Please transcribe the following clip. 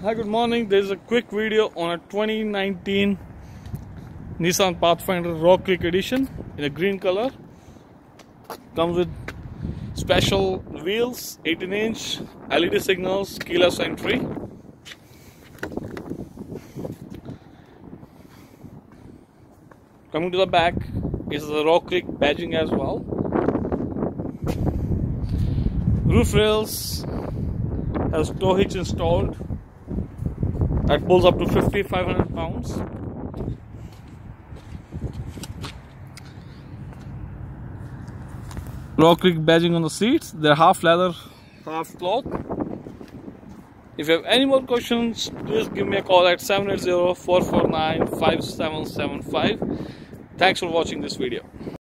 Hi, good morning. There is a quick video on a 2019 Nissan Pathfinder Rock Creek Edition in a green color. Comes with special wheels, 18-inch LED signals, keyless entry. Coming to the back is the Rock Creek badging as well. Roof rails has tow hitch installed that pulls up to 5,500 pounds. Rock Creek badging on the seats. They're half leather, half cloth. If you have any more questions, please give me a call at 780-449-5775. Thanks for watching this video.